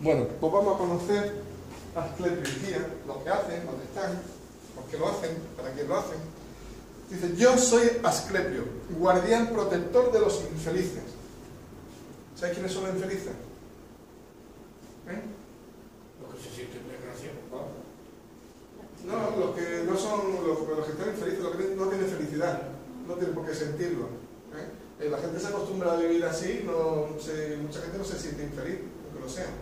Bueno, pues vamos a conocer Asclepio y Higía, lo que hacen, dónde están, por qué lo hacen, para quién lo hacen. Dice, yo soy Asclepio, guardián protector de los infelices. ¿Sabéis quiénes son los infelices? Los que se sienten desgraciados. No, los que no son, los que están infelices, los que no tienen felicidad, no tienen por qué sentirlo. La gente se acostumbra a vivir así, mucha gente no se siente infeliz, aunque lo sea.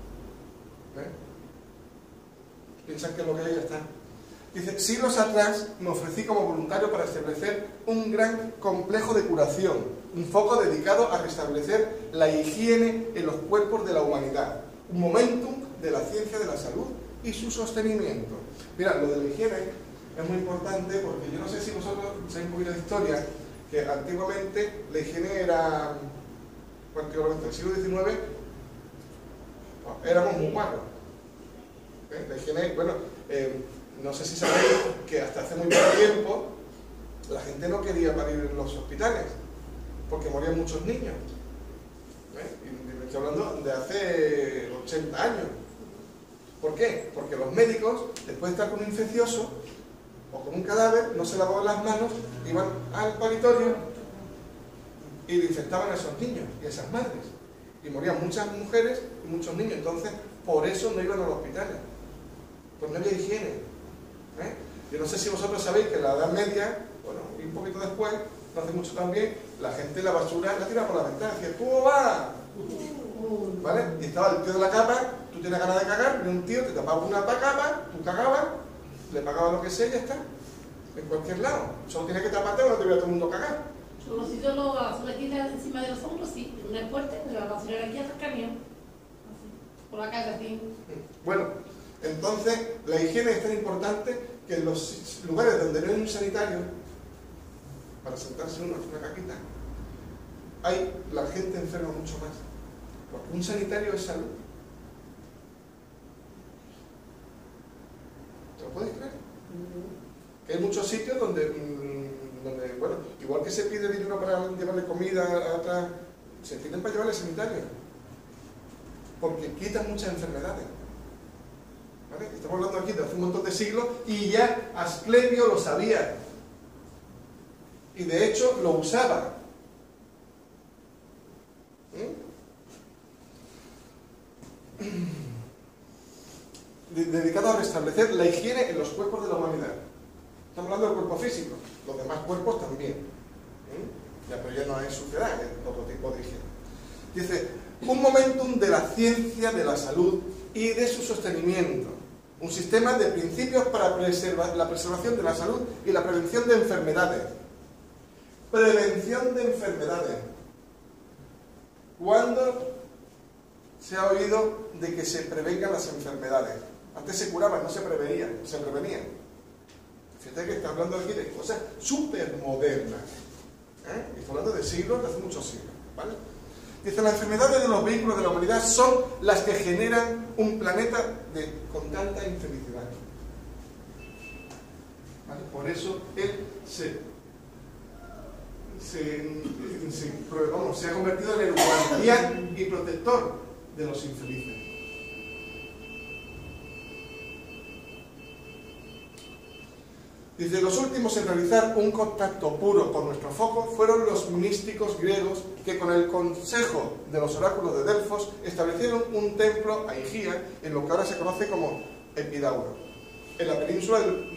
Piensan que lo que hay ya está. Dice, siglos atrás me ofrecí como voluntario para establecer un gran complejo de curación, un foco dedicado a restablecer la higiene en los cuerpos de la humanidad, un momentum de la ciencia de la salud y su sostenimiento. Mirad, lo de la higiene es muy importante porque yo no sé si vosotros sabéis un poquito de historia, que antiguamente la higiene era, antiguamente, en el siglo XIX, éramos muy malos. La higiene, bueno, no sé si sabéis que hasta hace muy poco tiempo la gente no quería parir en los hospitales porque morían muchos niños. Y me estoy hablando de hace 80 años. ¿Por qué? Porque los médicos, después de estar con un infeccioso o con un cadáver, no se lavaban las manos, iban al paritorio y le infectaban a esos niños y a esas madres. Y morían muchas mujeres y muchos niños. Entonces, por eso no iban a los hospitales. Pues no había higiene. Yo no sé si vosotros sabéis que en la Edad Media, bueno, y un poquito después, no hace mucho también, la gente la basura la tiraba por la ventana, decía, ¿cómo va? ¿Vale? Y estaba el tío de la capa, tú tienes ganas de cagar, viene un tío, te tapaba una capa, tú cagabas, le pagabas lo que sea y ya está. En cualquier lado. Solo tienes que taparte o no te voy a todo el mundo cagar. Los sitios la basura aquí encima de los hombros, sí, en el puente, de la basura aquí hasta el camión. Así, por la calle, así. Bueno, entonces la higiene es tan importante que en los lugares donde no hay un sanitario, para sentarse uno a hacer una caquita, hay la gente enferma mucho más. Porque un sanitario es salud. ¿Te lo puedes creer? Que hay muchos sitios donde, bueno, igual que se pide dinero para llevarle comida a otras, se piden para llevarle sanitario. Porque quitan muchas enfermedades. ¿Vale? Estamos hablando aquí de hace un montón de siglos y ya Asclepio lo sabía. Y de hecho lo usaba. Dedicado a restablecer la higiene en los cuerpos de la humanidad. Estamos hablando del cuerpo físico, los demás cuerpos también. Ya, pero ya no es suciedad, es otro tipo de higiene. Dice, un momentum de la ciencia de la salud y de su sostenimiento. Un sistema de principios para la preservación de la salud y la prevención de enfermedades. Prevención de enfermedades. ¿Cuándo se ha oído de que se prevengan las enfermedades? Antes se curaban, no se prevenían, se prevenían. Fíjate que está hablando aquí de cosas súper modernas. Y está hablando de siglos, de hace muchos siglos. ¿Vale? Dice, las enfermedades de los vehículos de la humanidad son las que generan un planeta con tanta infelicidad. ¿Vale? Por eso él se ha convertido en el guardián y protector de los infelices. Dice, los últimos en realizar un contacto puro con nuestro foco fueron los místicos griegos que con el consejo de los oráculos de Delfos establecieron un templo a Higía en lo que ahora se conoce como Epidauro, en la península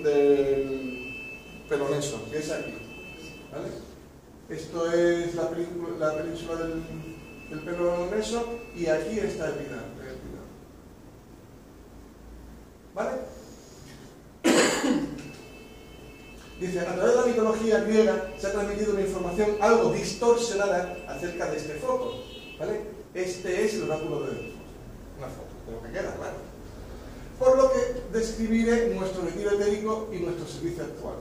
del Peloneso, que es aquí. ¿Vale? Esto es la península del Peloneso y aquí está Epidauro. ¿Vale? Dice, a través de la mitología griega se ha transmitido una información algo distorsionada acerca de este foco. ¿Vale? Este es el oráculo de Delfos. Una foto, de lo que queda, claro. Por lo que describiré nuestro retiro etérico y nuestro servicio actual.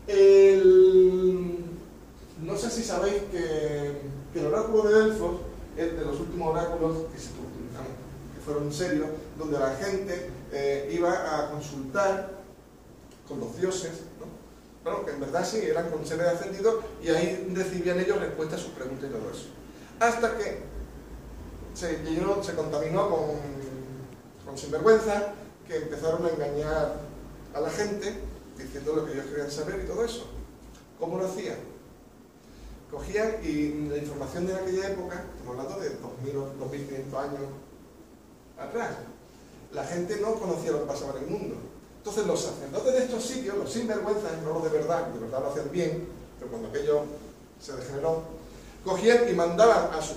No sé si sabéis que el oráculo de Delfos es de los últimos oráculos que fueron serios, donde la gente iba a consultar con los dioses, ¿no? Bueno, que en verdad sí, eran con seres ascendidos y ahí recibían ellos respuestas a sus preguntas y todo eso. Hasta que se contaminó con sinvergüenzas que empezaron a engañar a la gente diciendo lo que ellos querían saber y todo eso. ¿Cómo lo hacían? Cogían y la información de aquella época, estamos hablando de 2000 o 2500 años atrás, la gente no conocía lo que pasaba en el mundo. Entonces los sacerdotes de estos sitios, los sinvergüenzas, no los de verdad lo hacían bien, pero cuando aquello se degeneró, cogían y mandaban a ellos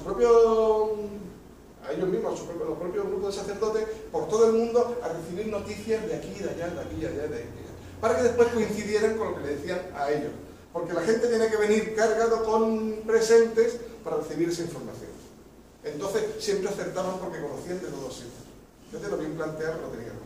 mismos, los propios grupos de sacerdotes, por todo el mundo a recibir noticias de aquí, de allá, de aquí, de allá, de allá, para que después coincidieran con lo que le decían a ellos. Porque la gente tiene que venir cargado con presentes para recibir esa información. Entonces siempre acertaban porque conocían de todos sitios. Entonces lo bien planteado lo tenían.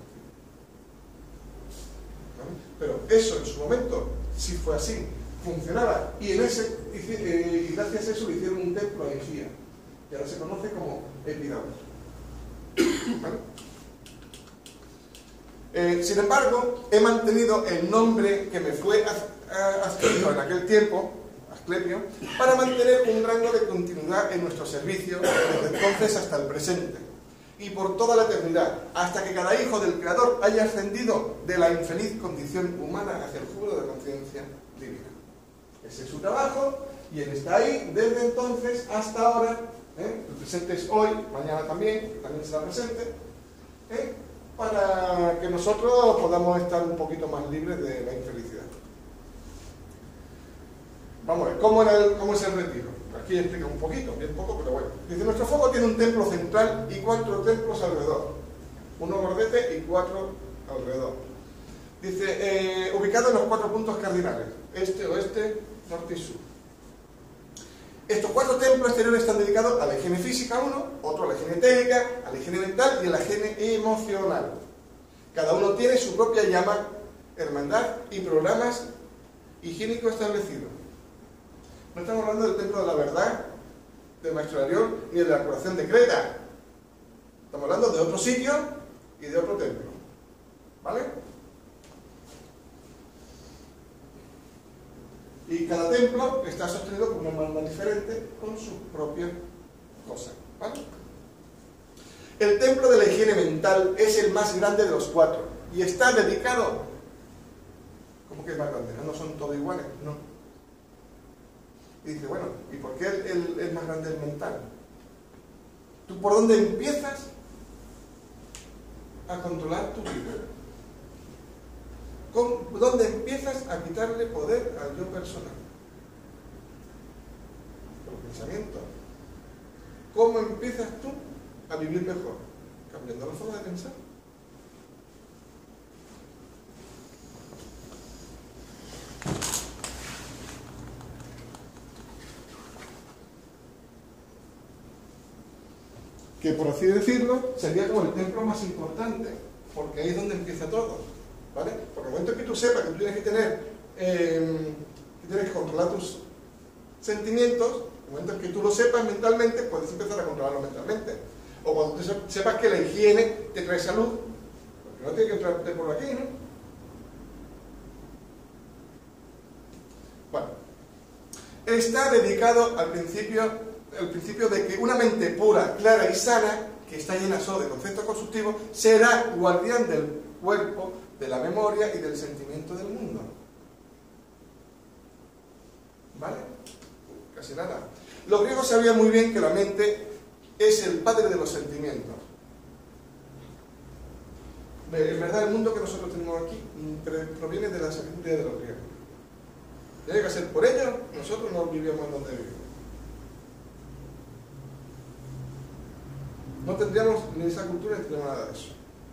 ¿Vale? Pero eso en su momento sí fue así, funcionaba. Y gracias a eso le hicieron un templo a Egía, que ahora se conoce como Epidauro. ¿Vale? Sin embargo, he mantenido el nombre que me fue adscrito en aquel tiempo, Asclepio, para mantener un rango de continuidad en nuestro servicio desde entonces hasta el presente y por toda la eternidad, hasta que cada hijo del Creador haya ascendido de la infeliz condición humana hacia el júbilo de conciencia divina. Ese es su trabajo y él está ahí desde entonces hasta ahora. El presente es hoy, mañana también será presente, para que nosotros podamos estar un poquito más libres de la infelicidad. Vamos a ver, ¿cómo es el retiro? Aquí explica un poquito, bien poco, pero bueno. Dice, nuestro foco tiene un templo central y 4 templos alrededor. 1 bordete y 4 alrededor. Dice, ubicado en los 4 puntos cardinales, este, oeste, norte y sur. Estos 4 templos exteriores están dedicados a la higiene física, otro a la higiene etérica, a la higiene mental y a la higiene emocional. Cada uno tiene su propia llama, hermandad y programas higiénicos establecidos. No estamos hablando del templo de la verdad, del Maestro Arión, ni de la curación de Creta. Estamos hablando de otro sitio y de otro templo. ¿Vale? Y cada templo está sostenido por una hermandad diferente con sus propias cosas. ¿Vale? El templo de la higiene mental es el más grande de los 4 y está dedicado... ¿Cómo que es más grande? ¿No son todos iguales? No. Y dice, bueno, ¿y por qué es más grande el mental? ¿Tú por dónde empiezas a controlar tu vida? ¿Dónde empiezas a quitarle poder al yo personal? Por el pensamiento. ¿Cómo empiezas tú a vivir mejor? Cambiando la forma de pensar. Que por así decirlo, sería como el templo más importante, porque ahí es donde empieza todo, ¿vale? Porque el momento en que tú sepas que tú tienes que tener, que tienes que controlar tus sentimientos, el momento en que tú lo sepas mentalmente, puedes empezar a controlarlo mentalmente. O cuando tú sepas que la higiene te trae salud, porque no tiene que entrarte por aquí, ¿no? Bueno, está dedicado al principio de que una mente pura, clara y sana, que está llena solo de conceptos constructivos, será guardián del cuerpo, de la memoria y del sentimiento del mundo. ¿Vale? Casi nada. Los griegos sabían muy bien que la mente es el padre de los sentimientos. En verdad, el mundo que nosotros tenemos aquí proviene de la sabiduría de los griegos. Tiene que ser por ello, nosotros no vivíamos en donde vivimos. No tendríamos ni esa cultura ni tendríamos nada de eso.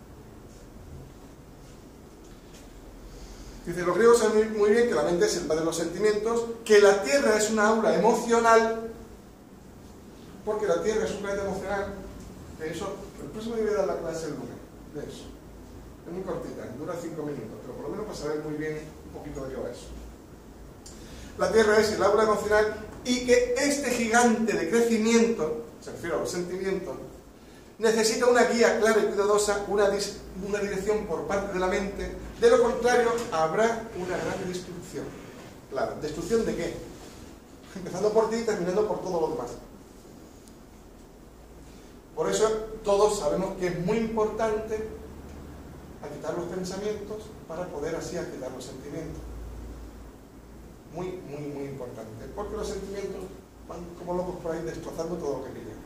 Dice, los griegos saben muy bien que la mente es el padre de los sentimientos, que la tierra es una aura emocional, porque la tierra es un planeta emocional. De eso, el próximo día voy a dar la clase el lunes, de eso. Es muy cortita, dura 5 minutos, pero por lo menos para saber muy bien un poquito de qué va eso. La tierra es el aura emocional y que este gigante de crecimiento, se refiere a los sentimientos, necesita una guía clara y cuidadosa, una dirección por parte de la mente. De lo contrario, habrá una gran destrucción. Claro, ¿destrucción de qué? Empezando por ti y terminando por todo lo demás. Por eso todos sabemos que es muy importante aquietar los pensamientos para poder así aquietar los sentimientos. Muy, muy, muy importante. Porque los sentimientos van como locos por ahí destrozando todo lo que pillan.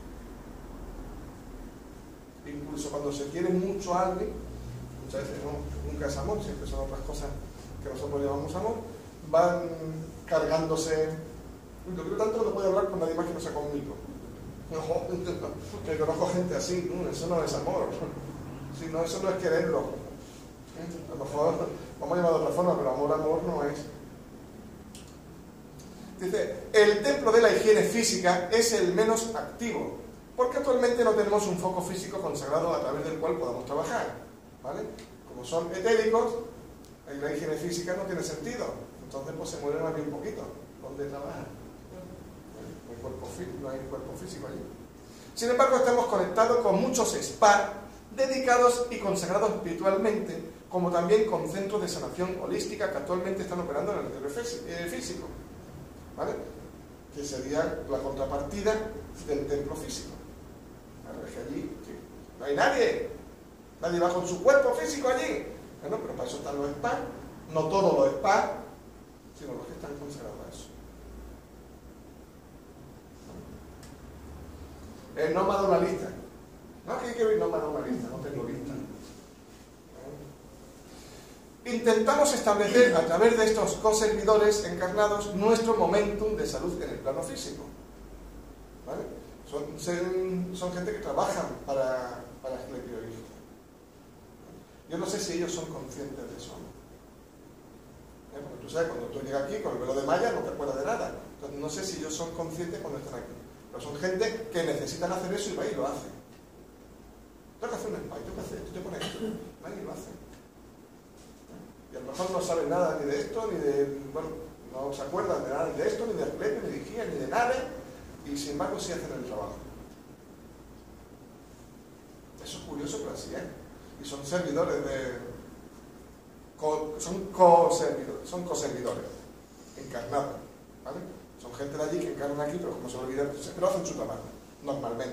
Incluso cuando se quiere mucho a alguien, muchas veces nunca es amor, siempre son otras cosas que nosotros llamamos amor, van cargándose. Uy, lo quiero tanto que no puedo hablar con nadie más que no sea conmigo. No, que conozco gente así, eso no es amor. Sí, no, eso no es quererlo. A lo mejor vamos a llamar de otra forma, pero amor no es. Dice, el templo de la higiene física es el menos activo, porque actualmente no tenemos un foco físico consagrado a través del cual podamos trabajar, ¿vale? Como son etéricos, la higiene física no tiene sentido, entonces pues se mueren más bien un poquito. ¿Dónde trabajan? No hay cuerpo físico allí. Sin embargo, estamos conectados con muchos spa dedicados y consagrados espiritualmente, como también con centros de sanación holística que actualmente están operando en el interior físico, ¿vale? Que sería la contrapartida del templo físico. Claro, es que allí no hay nadie va con su cuerpo físico allí. Bueno, pero para eso están los spa, no todos los spa, sino los que están consagrados a eso. No me ha dado una lista. No, que no me ha dado una lista, no tengo lista. Intentamos establecer a través de estos coservidores encarnados nuestro momentum de salud en el plano físico. ¿Vale? Son gente que trabajan para Asclepio Hijo. Yo no sé si ellos son conscientes de eso. Porque tú sabes, cuando tú llegas aquí con el velo de malla no te acuerdas de nada. Entonces no sé si ellos son conscientes cuando están aquí. Pero son gente que necesitan hacer eso y va y lo hace. Tengo que hacer un spa, tengo que hacer esto, te pones esto, va y lo hace. Y a lo mejor no saben nada ni de esto, ni de... Bueno, no se acuerdan de nada de esto, ni de Asclepio, ni de higiene, ni de nada, y sin embargo sí hacen el trabajo. Eso es curioso, pero así es. Y son servidores de... son coservidores encarnados, ¿vale? Son gente de allí que encarnan aquí, pero como se olvidan, pero hacen su trabajo, normalmente.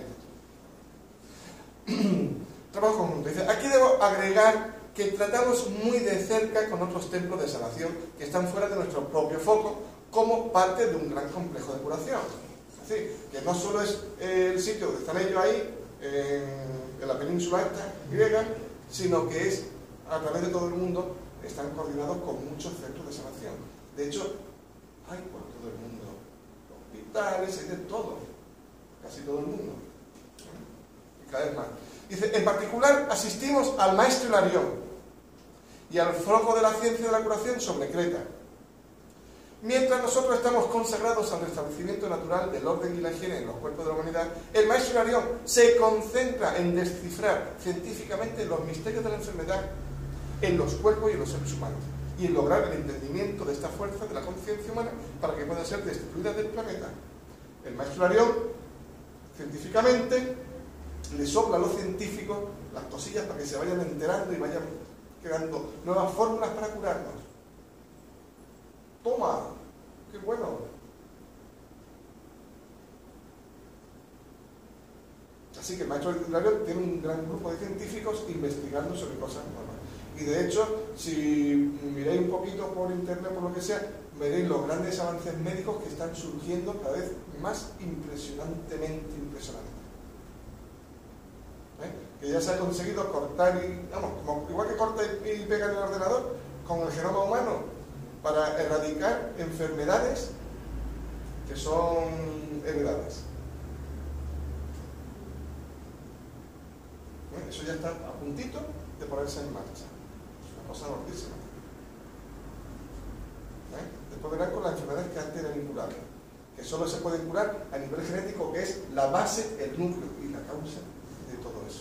Trabajo conjunto. Dice, aquí debo agregar que tratamos muy de cerca con otros templos de sanación que están fuera de nuestro propio foco, como parte de un gran complejo de curación. Es decir, que no solo es el sitio donde están ellos ahí, en la península esta griega, sino que es a través de todo el mundo, están coordinados con muchos centros de sanación. De hecho, hay por todo el mundo hospitales, hay de todo, casi todo el mundo, y cada vez más. Dice, en particular asistimos al maestro Hilarión y al foco de la ciencia de la curación sobre Creta. Mientras nosotros estamos consagrados al restablecimiento natural del orden y la higiene en los cuerpos de la humanidad, el maestro Hilarión se concentra en descifrar científicamente los misterios de la enfermedad en los cuerpos y en los seres humanos, y en lograr el entendimiento de esta fuerza de la conciencia humana para que pueda ser destituida del planeta. El maestro Hilarión, científicamente, le sopla a los científicos las cosillas para que se vayan enterando y vayan creando nuevas fórmulas para curarnos. ¡Toma! ¡Qué bueno! Así que el maestro Hilarión tiene un gran grupo de científicos investigando sobre cosas nuevas. Y de hecho, si miráis un poquito por internet, por lo que sea, veréis los grandes avances médicos que están surgiendo cada vez más impresionantemente impresionantes. Que ya se ha conseguido cortar y, vamos, igual que corta y pega en el ordenador, con el genoma humano, para erradicar enfermedades que son heredadas. Eso ya está a puntito de ponerse en marcha. Es una cosa gordísima. Después verán con las enfermedades que antes eran incurables, que solo se pueden curar a nivel genético, que es la base, el núcleo y la causa de todo eso.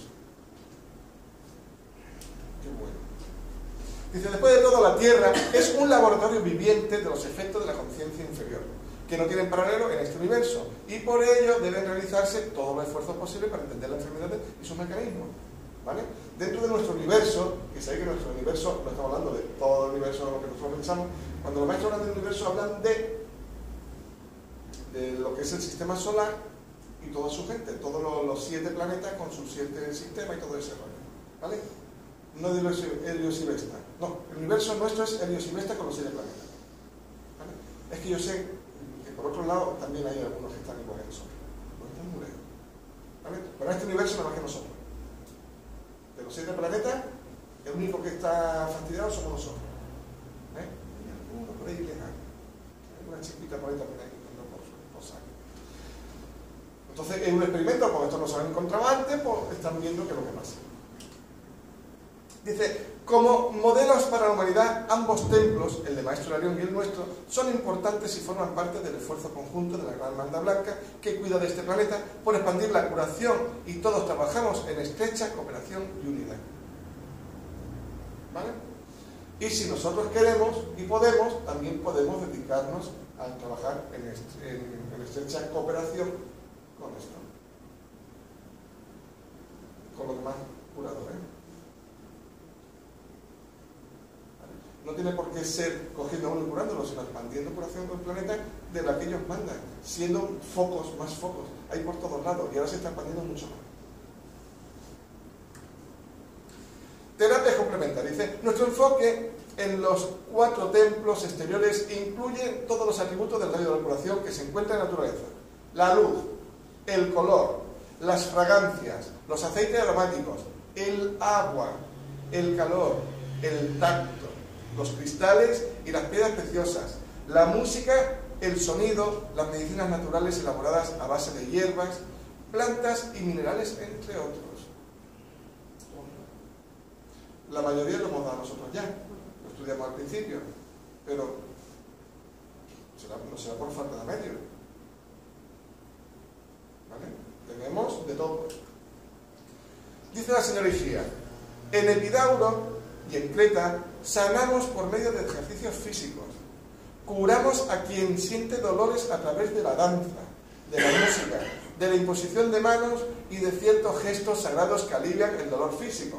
Qué bueno. Dice, después de todo, la Tierra es un laboratorio viviente de los efectos de la conciencia inferior, que no tienen paralelo en este universo, y por ello deben realizarse todos los esfuerzos posibles para entender las enfermedades y sus mecanismos. ¿Vale? Dentro de nuestro universo, que sabéis que nuestro universo, no estamos hablando de todo el universo de lo que nosotros pensamos, cuando los maestros hablan del universo hablan de lo que es el sistema solar y toda su gente, todos los 7 planetas con sus 7 sistemas y todo ese rollo, ¿vale? No de Helios y Vesta, no, el universo nuestro es Helios y Vesta con los 7 planetas, ¿vale? Es que yo sé que por otro lado también hay algunos que están igual que nosotros, no están muy lejos, ¿vale? Pero en este universo nada más que nosotros. De los 7 planetas, el único que está fastidiado somos nosotros. Y alguno por ahí lejano. Hay una chiquita por ahí también hay, no por saco. Entonces, en un experimento, como esto no se han encontrado antes, pues están viendo qué es lo que pasa. Dice, como modelos para la humanidad, ambos templos, el de Maestro Hilarión y el nuestro, son importantes y forman parte del esfuerzo conjunto de la Gran Hermandad Blanca que cuida de este planeta por expandir la curación, y todos trabajamos en estrecha cooperación y unidad. ¿Vale? Y si nosotros queremos y podemos, también podemos dedicarnos a trabajar en estrecha cooperación con esto, con los demás curadores. No tiene por qué ser cogiendo a uno y curándolo, sino expandiendo curación con el planeta de la que ellos mandan, siendo focos, más focos, hay por todos lados, y ahora se está expandiendo mucho más. Terapia complementaria. Dice, nuestro enfoque en los 4 templos exteriores incluye todos los atributos del rayo de la curación que se encuentran en la naturaleza. La luz, el color, las fragancias, los aceites aromáticos, el agua, el calor, el tacto, los cristales y las piedras preciosas, la música, el sonido, las medicinas naturales elaboradas a base de hierbas, plantas y minerales, entre otros. La mayoría lo hemos dado nosotros ya, lo estudiamos al principio, pero no será por falta de medios. ¿Vale? Tenemos de todo. Dice la señora Igía, en Epidauro y en Creta sanamos por medio de ejercicios físicos, curamos a quien siente dolores a través de la danza, de la música, de la imposición de manos y de ciertos gestos sagrados que alivian el dolor físico.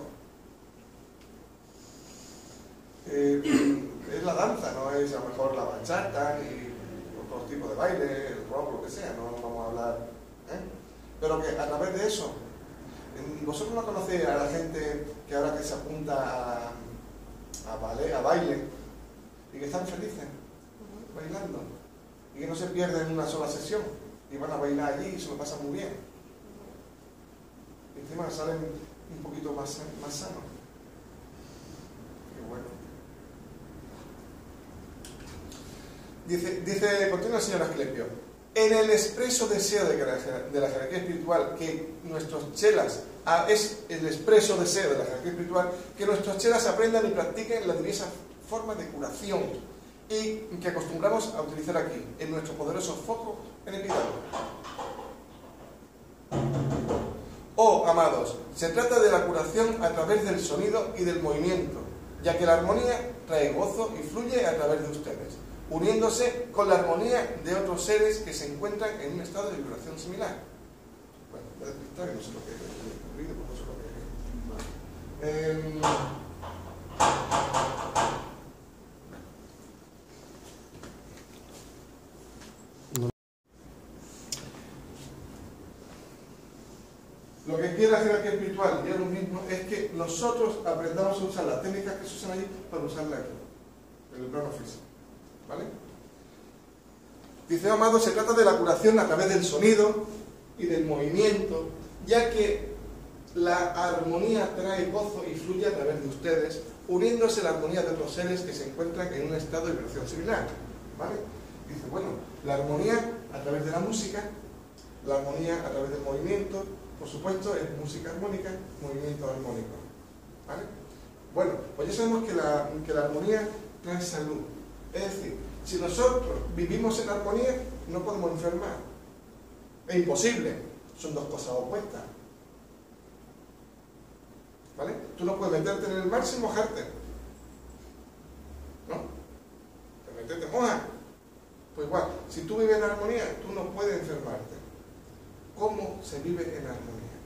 Es la danza, no es a lo mejor la bachata ni otro tipo de baile, el rock, lo que sea, no vamos a hablar, pero que a través de eso, vosotros no conocéis a la gente que ahora que se apunta a baile y que están felices bailando y que no se pierden en una sola sesión y van a bailar allí y se lo pasan muy bien y encima salen un poquito más sanos. Qué bueno. Dice, continúa el señor Asclepio, en el expreso deseo de la jerarquía espiritual que nuestros chelas, es el expreso deseo de la jerarquía espiritual que nuestros chelas aprendan y practiquen la diversa forma de curación y que acostumbramos a utilizar aquí, en nuestro poderoso foco en Epidauro. Oh, amados, se trata de la curación a través del sonido y del movimiento, ya que la armonía trae gozo y fluye a través de ustedes, uniéndose con la armonía de otros seres que se encuentran en un estado de vibración similar. Bueno, voy a despistar, que no sé lo que es el ruido, no sé lo que es. Lo que quiere la jerarquía espiritual, y es lo mismo, es que nosotros aprendamos a usar las técnicas que se usan allí para usarlas aquí, en el plano físico. ¿Vale? Dice, amado, se trata de la curación a través del sonido y del movimiento, ya que la armonía trae gozo y fluye a través de ustedes, uniéndose la armonía de otros seres que se encuentran en un estado de vibración similar. ¿Vale? Dice, bueno, la armonía a través de la música, la armonía a través del movimiento, por supuesto, es música armónica, movimiento armónico. ¿Vale? Bueno, pues ya sabemos que la armonía trae salud. Es decir, si nosotros vivimos en armonía, no podemos enfermar. Es imposible. Son dos cosas opuestas. ¿Vale? Tú no puedes meterte en el mar sin mojarte. ¿No? Te metes, te mojas. Pues igual, si tú vives en armonía, tú no puedes enfermarte. ¿Cómo se vive en armonía?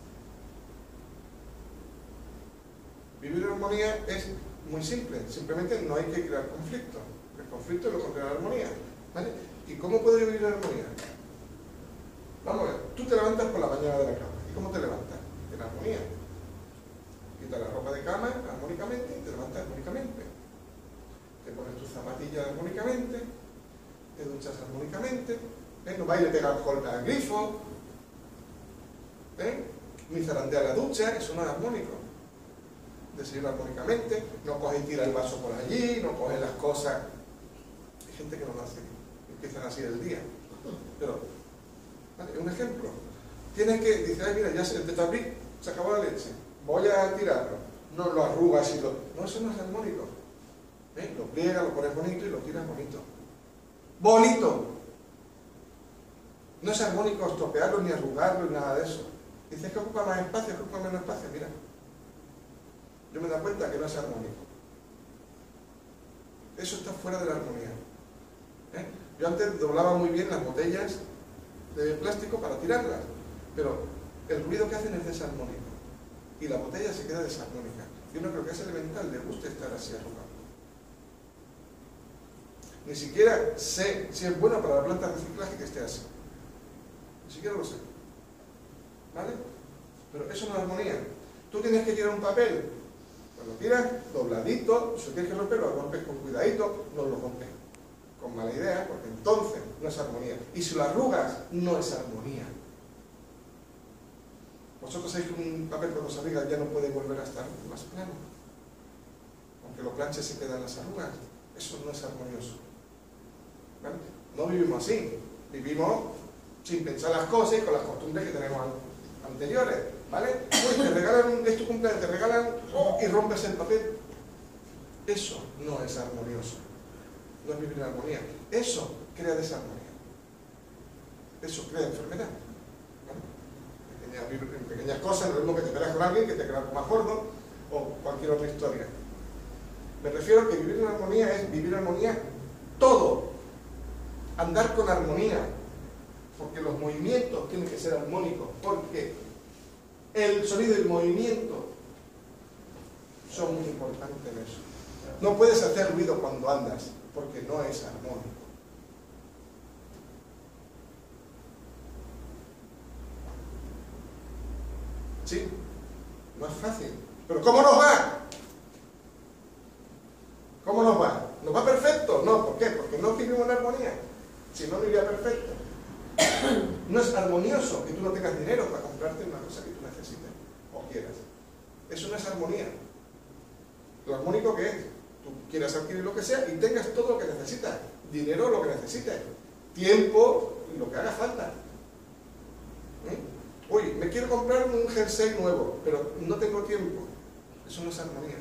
Vivir en armonía es muy simple. Simplemente no hay que crear conflicto. El conflicto es lo contrario a la armonía. ¿Vale? ¿Y cómo puedo vivir en armonía? Vamos a ver, tú te levantas por la mañana de la cama. ¿Y cómo te levantas? En armonía. Quitas la ropa de cama armónicamente y te levantas armónicamente. Te pones tus zapatillas armónicamente, te duchas armónicamente, no vayas a pegar golpes al grifo, ni zarandear la ducha, eso no es armónico. Desayuno armónicamente, no coges y tiras el vaso por allí, no coges las cosas. Hay gente que no lo hace, empiezan así el día. Pero, ¿vale? Un ejemplo. Tienes que, dices, ay, mira, ya se te abrí, se acabó la leche, voy a tirarlo. No lo arrugas y lo... No, eso no es armónico. Lo pliegas, lo pones bonito y lo tiras bonito. ¡Bonito! No es armónico estropearlo, ni arrugarlo, ni nada de eso. Dices que ocupa más espacio, que ocupa menos espacio. Mira, yo me he dado cuenta que no es armónico. Eso está fuera de la armonía. Yo antes doblaba muy bien las botellas de plástico para tirarlas, pero el ruido que hacen es desarmónico y la botella se queda desarmónica. Yo no creo que a ese elemental le guste estar así arrugado. Ni siquiera sé si es bueno para la planta de reciclaje que esté así. Ni siquiera lo sé. ¿Vale? Pero eso no es armonía. Tú tienes que tirar un papel. Cuando tiras, dobladito, si tienes que romperlo, lo rompes con cuidadito, no lo rompes con mala idea, porque entonces no es armonía. Y si lo arrugas, no es armonía. Vosotros sabéis que un papel cuando se arruga ya no puede volver a estar más plano. Aunque lo planches se quedan las arrugas. Eso no es armonioso. ¿Vale? No vivimos así. Vivimos sin pensar las cosas y con las costumbres que tenemos anteriores. ¿Vale? Pues te regalan, es tu cumpleaños, te regalan y rompes el papel. Eso no es armonioso. No es vivir en armonía. Eso crea desarmonía. Eso crea enfermedad. ¿Vale? En pequeñas cosas, lo mismo que te peleas con alguien, que te quedas más gordo, o cualquier otra historia. Me refiero a que vivir en armonía es vivir en armonía todo. Andar con armonía. Porque los movimientos tienen que ser armónicos. Porque el sonido y el movimiento son muy importantes en eso. No puedes hacer ruido cuando andas, porque no es armónico. ¿Sí? No es fácil. ¿Pero cómo nos va? ¿Cómo nos va? ¿Nos va perfecto? No, ¿por qué? Porque no vivimos en armonía. Si no, no iría perfecto. No es armonioso que tú no tengas dinero para comprarte una cosa que tú necesites o quieras. Eso no es armonía. Lo armónico que es, tú quieras adquirir lo que sea y tengas todo lo que necesitas. Dinero, lo que necesites. Tiempo y lo que haga falta. Uy, me quiero comprar un jersey nuevo, pero no tengo tiempo. Eso no es armonía.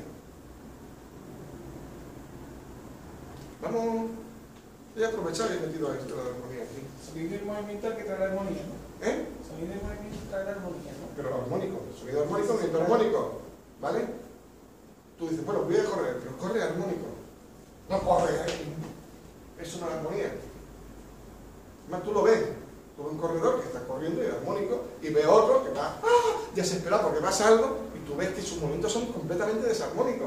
Vamos, voy a aprovechar y he metido esto de la armonía aquí. Sonido y movimiento el que trae la armonía, ¿no? Sonido y movimiento trae la armonía, ¿no? Pero armónico, sonido armónico, movimiento armónico, ¿vale? Tú dices, bueno, voy a correr, pero corre armónico. No corre, eso no es armonía. Además, tú lo ves, tú ves un corredor que está corriendo y es armónico, y ves otro que va desesperado porque pasa algo, y tú ves que sus movimientos son completamente desarmónicos.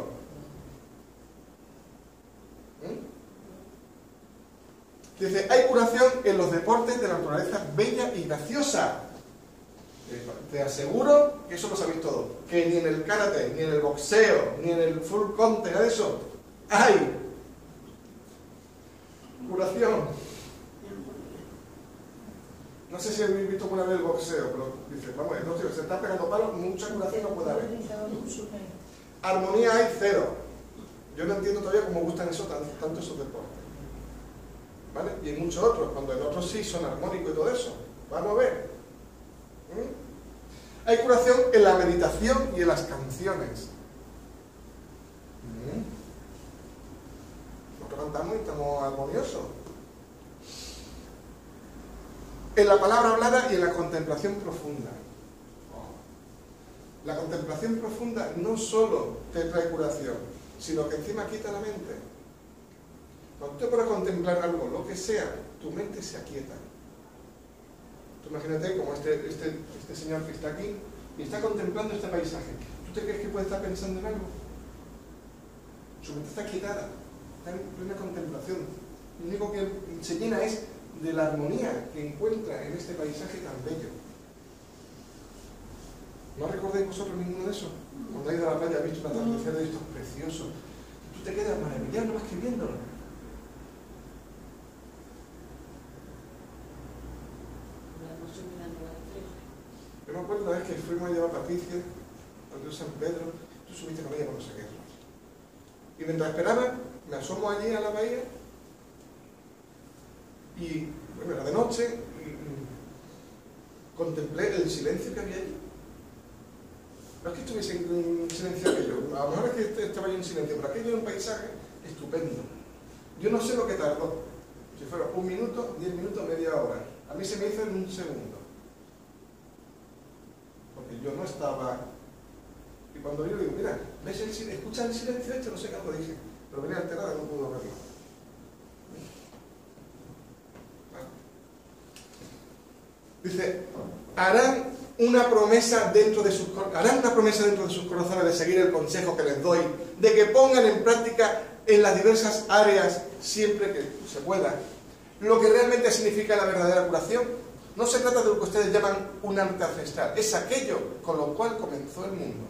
Dice, hay curación en los deportes de la naturaleza bella y graciosa. Te aseguro que eso lo sabéis todo. Que ni en el karate, ni en el boxeo, ni en el full contact, nada de eso, hay curación. No sé si habéis visto alguna vez el boxeo, pero dice, vamos, no, tío, se está pegando palos, mucha curación no puede haber. Armonía hay cero. Yo no entiendo todavía cómo gustan eso, tanto esos deportes. ¿Vale? Y hay muchos otros, cuando en otros sí son armónicos y todo eso. Vamos a ver. Hay curación en la meditación y en las canciones. Nosotros cantamos y estamos armoniosos. En la palabra hablada y en la contemplación profunda. La contemplación profunda no solo te trae curación, sino que encima quita la mente. Cuando te pones a contemplar algo, lo que sea, tu mente se aquieta. Tú imagínate como este señor que está aquí y está contemplando este paisaje. ¿Tú te crees que puede estar pensando en algo? Su mente está quietada, está en plena contemplación. Lo único que se llena es de la armonía que encuentra en este paisaje tan bello. ¿No recordáis vosotros ninguno de esos? Cuando has ido a la playa, has visto un atardecer de estos preciosos. Tú te quedas maravillado más que viéndolo. Yo me acuerdo una vez que fuimos a llevar a Patricia al río San Pedro, tú subiste con ella por no sé qué. Y mientras esperaba, me asomo allí a la bahía y, bueno, era de noche, y contemplé el silencio que había allí. No es que estuviese en silencio aquello, a lo mejor es que estaba yo en silencio, pero aquello era un paisaje estupendo. Yo no sé lo que tardó, si fuera 1 minuto, 10 minutos, media hora. A mí se me hizo en 1 segundo. Porque yo no estaba... Y cuando yo digo, mira, ¿ves el silencio? ¿Escuchas el silencio este? No sé qué algo dije, pero venía alterada, no pudo verlo. Dice, harán una promesa dentro de sus corazones de seguir el consejo que les doy, de que pongan en práctica en las diversas áreas, siempre que se pueda, lo que realmente significa la verdadera curación. No se trata de lo que ustedes llaman un arte ancestral, es aquello con lo cual comenzó el mundo.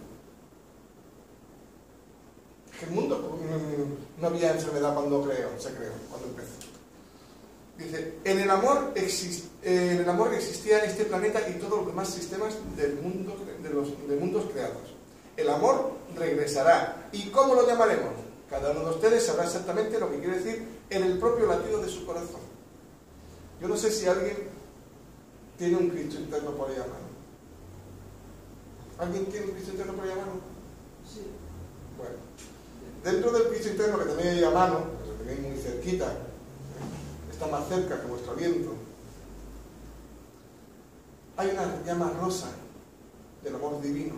Que el mundo no había enfermedad cuando se creó, cuando empezó. Dice, en el amor existía este planeta y todos los demás sistemas del mundo, de mundos creados. El amor regresará. ¿Y cómo lo llamaremos? Cada uno de ustedes sabrá exactamente lo que quiere decir en el propio latido de su corazón. Yo no sé si alguien tiene un Cristo interno por ahí a mano. ¿Alguien tiene un Cristo interno por ahí a mano? Sí. Bueno, dentro del Cristo interno que tenéis ahí a mano, que lo tenéis muy cerquita, está más cerca que vuestro aliento, hay una llama rosa del amor divino,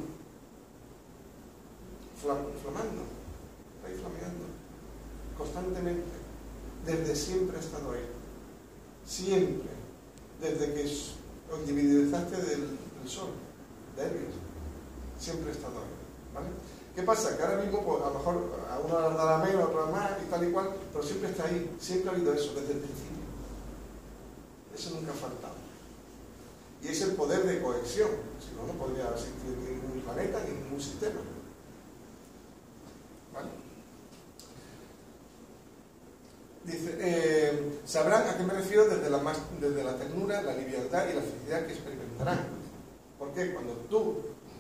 flamando, está ahí flameando, constantemente, desde siempre ha estado ahí, siempre, desde que os individualizaste del sol, de Helios, siempre ha estado ahí, ¿vale? ¿Qué pasa? Que ahora mismo, pues, a lo mejor a uno le dará menos, a otro más y tal y cual, pero siempre está ahí, siempre ha habido eso, desde el principio. Eso nunca ha faltado. Y es el poder de cohesión, si no, no podría existir ningún planeta ni ningún sistema. ¿Vale? Dice, sabrán a qué me refiero desde la ternura, la liviandad y la felicidad que experimentarán. Porque cuando tú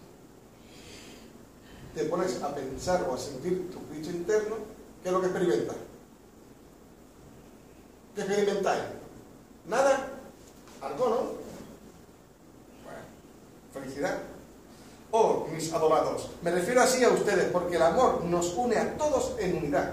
te pones a pensar o a sentir tu Cristo interno, ¿qué es lo que experimentas? ¿Qué experimentáis? ¿Nada? ¿Algo, no? Bueno, felicidad. Oh, mis adorados, me refiero así a ustedes porque el amor nos une a todos en unidad.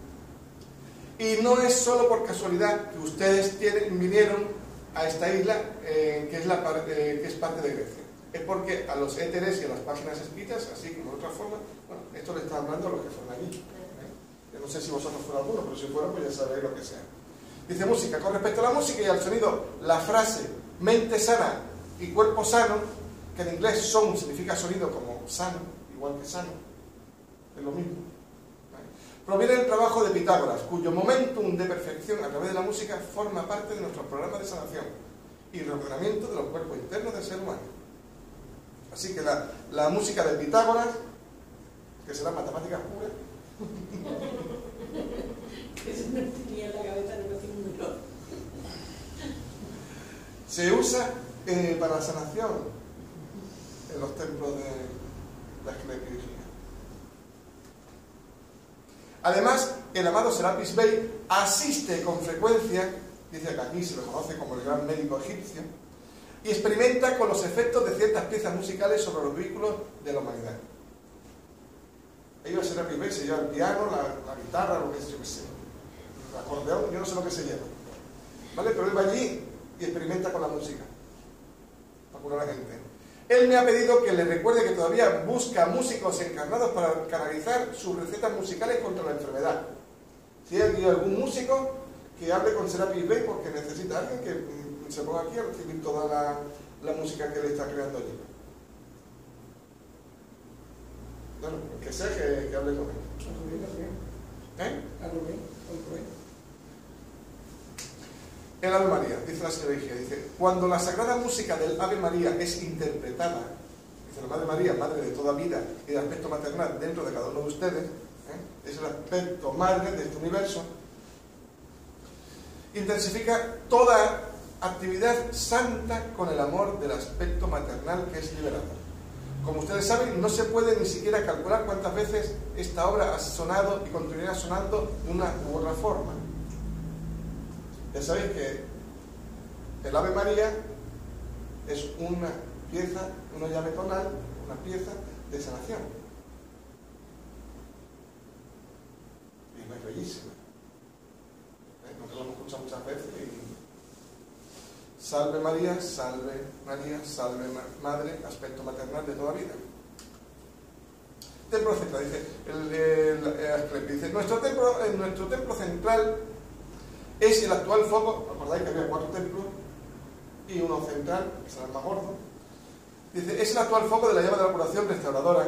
Y no es solo por casualidad que ustedes vinieron a esta isla que es parte de Grecia. Es porque a los éteres y a las páginas escritas, así como de otra forma, bueno, esto le está hablando a los que fueron allí. Yo no sé si vosotros fueron algunos, pero si fueron, pues ya sabréis lo que sea. Dice música. Con respecto a la música y al sonido, la frase mente sana y cuerpo sano, que en inglés sound significa sonido como sano, igual que sano, es lo mismo, ¿vale? Proviene del trabajo de Pitágoras, cuyo momentum de perfección a través de la música forma parte de nuestro programa de sanación y reordenamiento de los cuerpos internos del ser humano. Así que la música de Pitágoras, que será matemática pura, Eso no tenía en la cabeza de los números. se usa para la sanación en los templos de la Esclepiología. Además, el amado Serapis Bey asiste con frecuencia, dice que aquí se lo conoce como el gran médico egipcio, y experimenta con los efectos de ciertas piezas musicales sobre los vehículos de la humanidad. Ellos Serapis Bey se lleva el piano, la guitarra, lo que es, yo qué sé, el acordeón, yo no sé lo que se lleva, ¿vale? Pero él va allí y experimenta con la música para curar a la gente. Él me ha pedido que le recuerde que todavía busca músicos encarnados para canalizar sus recetas musicales contra la enfermedad. Si hay algún músico que hable con Serapis Bey porque necesita a alguien que se ponga aquí a recibir toda la música que él está creando allí. Bueno, que sea que hable con él. ¿Eh? El Ave María, dice la señora Igea, dice, cuando la sagrada música del Ave María es interpretada, dice la Madre María, madre de toda vida y de aspecto maternal dentro de cada uno de ustedes, es el aspecto madre de este universo, intensifica toda actividad santa con el amor del aspecto maternal que es liberado. Como ustedes saben, no se puede ni siquiera calcular cuántas veces esta obra ha sonado y continuará sonando de una u otra forma. Ya sabéis que el Ave María es una pieza, una llave tonal, una pieza de sanación. Y es bellísima. Nosotros lo hemos escuchado muchas veces y... Salve María, salve María, salve Madre, aspecto maternal de toda vida. Templo central, dice Asclepio, dice, nuestro templo central es el actual foco. Acordáis que había 4 templos y uno central, que será el más gordo. Dice, es el actual foco de la llama de la curación restauradora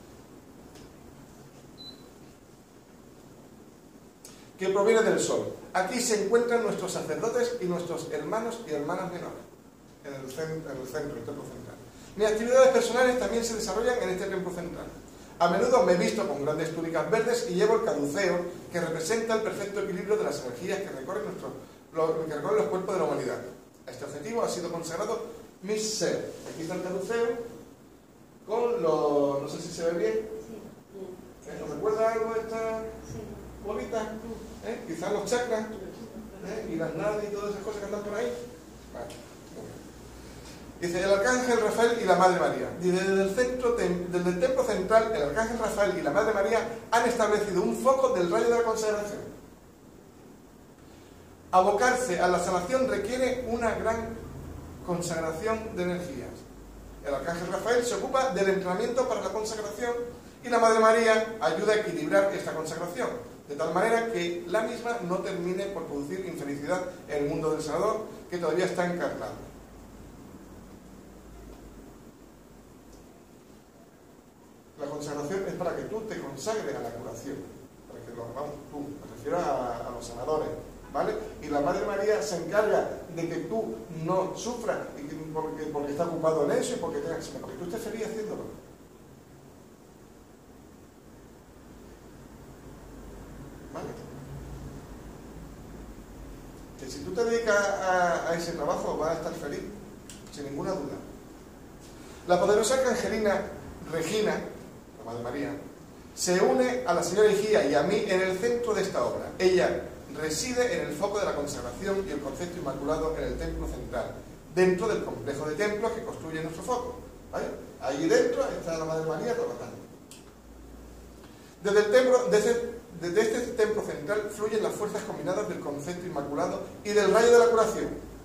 que proviene del sol. Aquí se encuentran nuestros sacerdotes y nuestros hermanos y hermanas menores, en el centro, el templo central. Mis actividades personales también se desarrollan en este templo central. A menudo me visto con grandes túnicas verdes y llevo el caduceo, que representa el perfecto equilibrio de las energías que recorren los cuerpos de la humanidad. A este objetivo ha sido consagrado mi ser. Aquí está el caduceo, con los... no sé si se ve bien. ¿Os recuerda algo de esta bolita? Quizás los chakras y las nadis y todas esas cosas que andan por ahí. Vale. Dice, el arcángel Rafael y la Madre María. Desde el templo central, el arcángel Rafael y la Madre María han establecido un foco del rayo de la consagración. Abocarse a la sanación requiere una gran consagración de energías. El arcángel Rafael se ocupa del entrenamiento para la consagración y la Madre María ayuda a equilibrar esta consagración, de tal manera que la misma no termine por producir infelicidad en el mundo del sanador, que todavía está encarnado. La consagración es para que tú te consagres a la curación, para que lo hagamos tú, me refiero a los sanadores, ¿vale? Y la Madre María se encarga de que tú no sufras porque está ocupado en eso y porque tú estés feliz haciéndolo. ¿Vale? Que si tú te dedicas a ese trabajo vas a estar feliz, sin ninguna duda. La poderosa arcangelina Regina, la Madre María, se une a la señora Igea y a mí en el centro de esta obra. Ella reside en el foco de la consagración y el concepto inmaculado en el templo central, dentro del complejo de templos que construye nuestro foco, ¿vale? Allí dentro está la Madre María trabajando. Desde este templo central fluyen las fuerzas combinadas del concepto inmaculado y del rayo de la curación.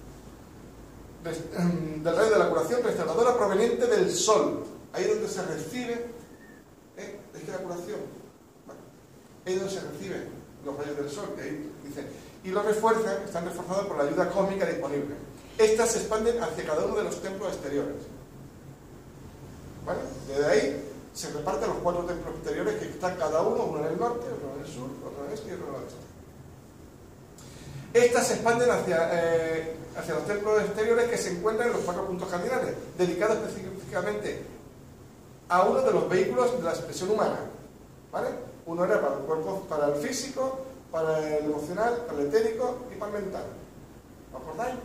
Del rayo de la curación restauradora proveniente del sol. Ahí es donde se recibe, es que la curación, ¿vale? Ahí es donde se reciben los rayos del sol, que ahí dice, y los refuerzan, están reforzados por la ayuda cósmica disponible. Estas se expanden hacia cada uno de los templos exteriores, ¿vale? Desde ahí se reparten los 4 templos exteriores que están cada uno en el norte, otro en el sur, otro en el este y otro en el oeste. Estas se expanden hacia los templos exteriores que se encuentran en los 4 puntos cardinales, dedicados específicamente a uno de los vehículos de la expresión humana, ¿vale? Uno era para el cuerpo, para el físico, para el emocional, para el etérico y para el mental. ¿Os acordáis?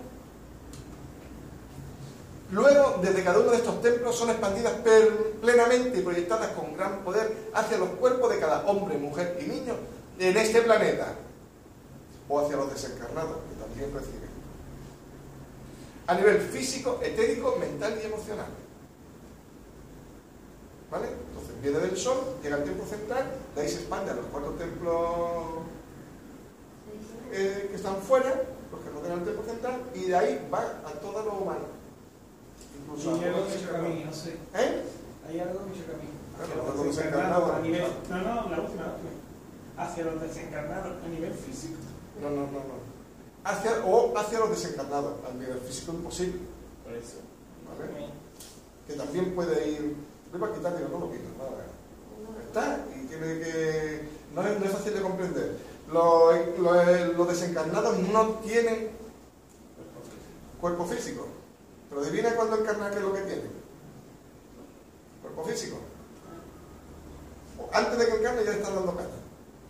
Luego, desde cada uno de estos templos son expandidas plenamente y proyectadas con gran poder hacia los cuerpos de cada hombre, mujer y niño en este planeta, o hacia los desencarnados, que también reciben, a nivel físico, etérico, mental y emocional. ¿Vale? Entonces viene del sol, llega al templo central, de ahí se expande a los 4 templos que están fuera, los que rodean el templo central, y de ahí va a todo lo humano. Incluso hay algo que choca a mí, no sé. Hay algo que choca a mí. Hacia los desencarnados. A nivel, no, la última. Hacia los desencarnados a nivel físico. No. Hacia los desencarnados, a nivel físico imposible. Por eso. ¿Vale? Que también puede ir. Voy a quitar, digo, no lo quito. Está, y tiene que. No es fácil de comprender. Los desencarnados no tienen Cuerpo físico. Pero adivina cuándo encarna qué es lo que tiene. Cuerpo físico. Antes de que encarne ya está dando caña.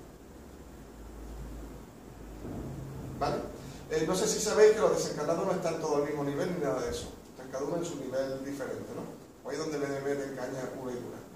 ¿Vale? No sé si sabéis que los desencarnados no están todos al mismo nivel ni nada de eso. Están cada uno en su nivel diferente, ¿no? Ahí es donde le meten caña pura y dura.